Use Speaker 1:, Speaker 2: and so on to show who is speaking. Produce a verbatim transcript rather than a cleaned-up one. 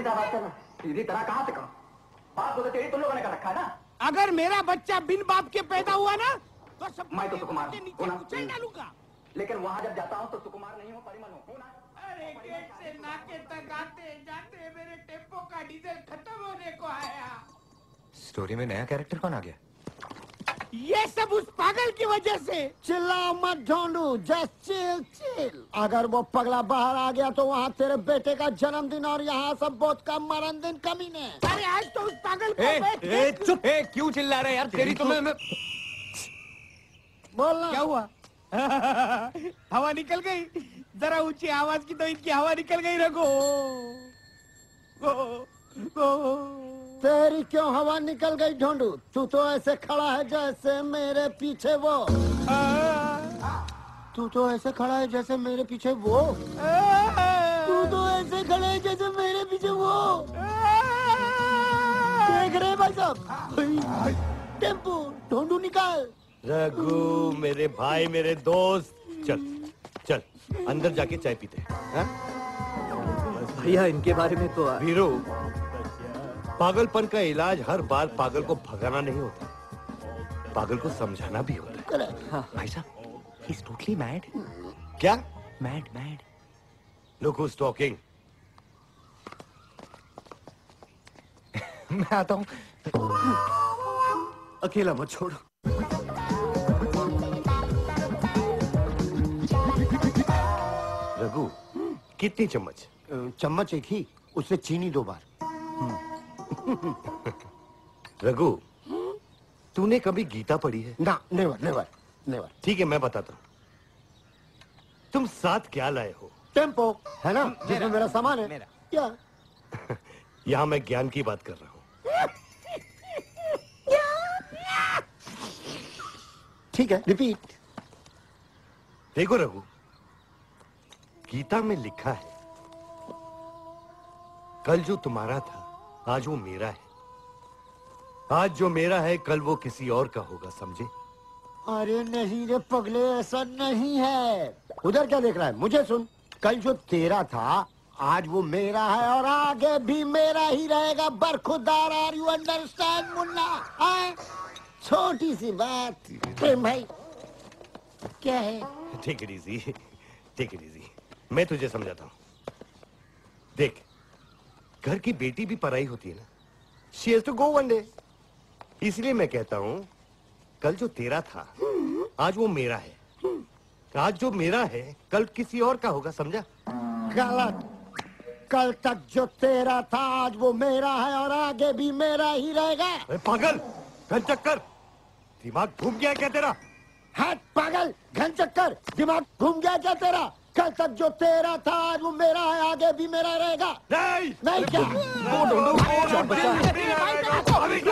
Speaker 1: सीधा बात करना, सीधी तरह कहाँ से कहो? बाप को तो तेरी तुम लोगों ने कर रखा है ना।
Speaker 2: अगर मेरा बच्चा बिन बाप के पैदा हुआ ना तो सब
Speaker 1: मैं तो सुकुमार
Speaker 2: के नीचे उछल डालूंगा।
Speaker 1: लेकिन वहाँ जब जाता हूँ तो सुकुमार नहीं हूँ, परिमल हूँ ना।
Speaker 2: अरे गेट से नाके तक आते जाते मेरे टेम्पो का डीजल खत्म होने को आया।
Speaker 3: स्टोरी में नया कैरेक्टर कौन आ गया?
Speaker 2: ये सब उस पागल की वजह से।
Speaker 4: चिल्लाओ मत ढूंढू, जस्ट चिल चिल। अगर वो पगला बाहर आ गया तो वहाँ तेरे बेटे का जन्मदिन और यहाँ सब बहुत का मरण दिन कमीने।
Speaker 2: अरे आज तो उस पागल को
Speaker 3: ए,
Speaker 2: मैं
Speaker 3: ए, चुप ए, क्यों चिल्ला रहे यार? तेरी तुम्हें मैं...
Speaker 4: बोलना
Speaker 2: क्या हुआ? हवा निकल गई। जरा ऊंची आवाज की तो इनकी हवा निकल गई। रघु
Speaker 4: तेरी क्यों हवा निकल गई ढूंढू? तू तो ऐसे खड़ा है जैसे मेरे पीछे वो। तू तो ऐसे खड़ा है जैसे मेरे पीछे वो। तू तो ऐसे खड़ा है जैसे मेरे पीछे वो। देख रहे भाई साहब, टेम्पो ढूंढू निकाल।
Speaker 5: रघु मेरे भाई, मेरे दोस्त, चल चल अंदर जाके चाय पीते हैं।
Speaker 3: भैया इनके बारे में तो
Speaker 5: वीरू, पागलपन का इलाज हर बार पागल को भगाना नहीं होता, पागल को समझाना भी होता है।
Speaker 3: हाँ, भाई साहब, ही इज टोटली मैड।
Speaker 5: क्या?
Speaker 3: Mad mad.
Speaker 5: Look who is talking.
Speaker 3: मैं आता हूँ।
Speaker 5: अकेला मत छोड़ो। रघु, कितनी चम्मच?
Speaker 4: चम्मच एक ही, उससे चीनी दो बार।
Speaker 5: रघु, तूने कभी गीता पढ़ी है?
Speaker 4: ना, नेवर नेवर नेवर।
Speaker 5: ठीक है, मैं बताता हूँ। तुम साथ क्या लाए हो?
Speaker 4: टेम्पो है ना, जिसमें मेरा सामान है।
Speaker 3: मेरा।
Speaker 4: क्या?
Speaker 5: यहाँ मैं ज्ञान की बात कर रहा हूँ।
Speaker 4: ठीक है, रिपीट।
Speaker 5: देखो रघु, गीता में लिखा है, कल जो तुम्हारा था आज वो मेरा है, आज जो मेरा है कल वो किसी और का होगा, समझे?
Speaker 4: अरे नहीं रे पगले, ऐसा नहीं है। उधर क्या देख रहा है? मुझे सुन, कल जो तेरा था आज वो मेरा है और आगे भी मेरा ही रहेगा। बरखुरदार, आर यू अंडरस्टैंड मुन्ना? छोटी सी बात। प्रेम भाई क्या है?
Speaker 5: Take it easy, take it easy. मैं तुझे समझाता हूँ। देख, घर की बेटी भी पराई होती है ना। She has to go one day. इसलिए मैं कहता हूँ, कल जो तेरा था आज वो मेरा है, आज जो मेरा है कल किसी और का होगा, समझा?
Speaker 4: गलत। कल तक जो तेरा था आज वो मेरा है और आगे भी मेरा ही रहेगा।
Speaker 5: अरे पागल, घन चक्कर, दिमाग घूम गया क्या तेरा?
Speaker 4: हट पागल, घन चक्कर, दिमाग घूम गया क्या तेरा? कल तक जो तेरा था आज वो मेरा है, आगे भी मेरा रहेगा।
Speaker 5: नहीं,
Speaker 4: नहीं क्या?
Speaker 3: वो ढूंढो, वो बचा है।